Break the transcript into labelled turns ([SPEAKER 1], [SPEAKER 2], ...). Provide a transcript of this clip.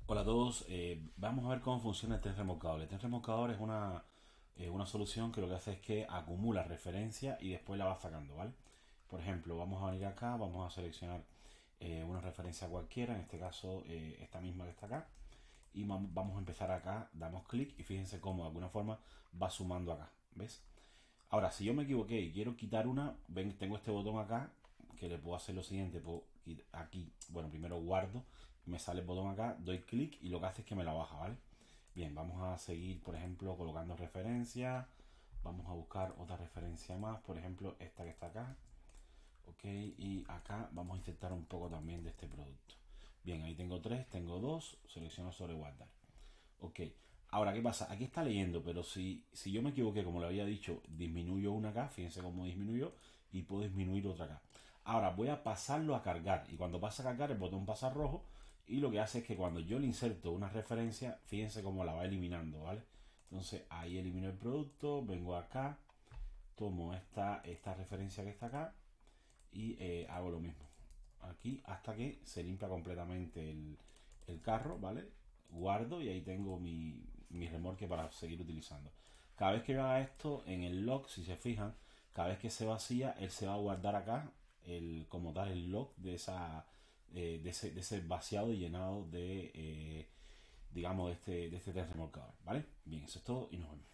[SPEAKER 1] Hola a todos, vamos a ver cómo funciona el tren remolcador. El tren remolcador es una solución que lo que hace es que acumula referencias y después la va sacando, ¿vale? Por ejemplo, vamos a venir acá, vamos a seleccionar una referencia cualquiera, en este caso esta misma que está acá, y vamos a empezar acá, damos clic y fíjense cómo de alguna forma va sumando acá, ¿ves? Ahora, si yo me equivoqué y quiero quitar una, ven, tengo este botón acá que le puedo hacer lo siguiente, puedo aquí, bueno, primero guardo, me sale el botón acá, doy clic y lo que hace es que me la baja, ¿vale? Bien, vamos a seguir, por ejemplo, colocando referencias, vamos a buscar otra referencia más, por ejemplo, esta que está acá, ok, y acá vamos a intentar un poco también de este producto. Bien, ahí tengo tres, tengo dos, selecciono sobre guardar. Ok, ahora, ¿qué pasa? Aquí está leyendo, pero si yo me equivoqué, como le había dicho, disminuyo una acá, fíjense cómo disminuyó, y puedo disminuir otra acá. Ahora voy a pasarlo a cargar, y cuando pasa a cargar, el botón pasa rojo, y lo que hace es que cuando yo le inserto una referencia, fíjense cómo la va eliminando, ¿vale? Entonces ahí elimino el producto, vengo acá, tomo esta referencia que está acá, y hago lo mismo aquí hasta que se limpia completamente el carro, ¿vale? Guardo y ahí tengo mi remolque para seguir utilizando. Cada vez que yo haga esto en el log, si se fijan, cada vez que se vacía, él se va a guardar acá como tal el log de ese vaciado y llenado digamos, de este tren remolcador, ¿vale? Bien, eso es todo y nos vemos.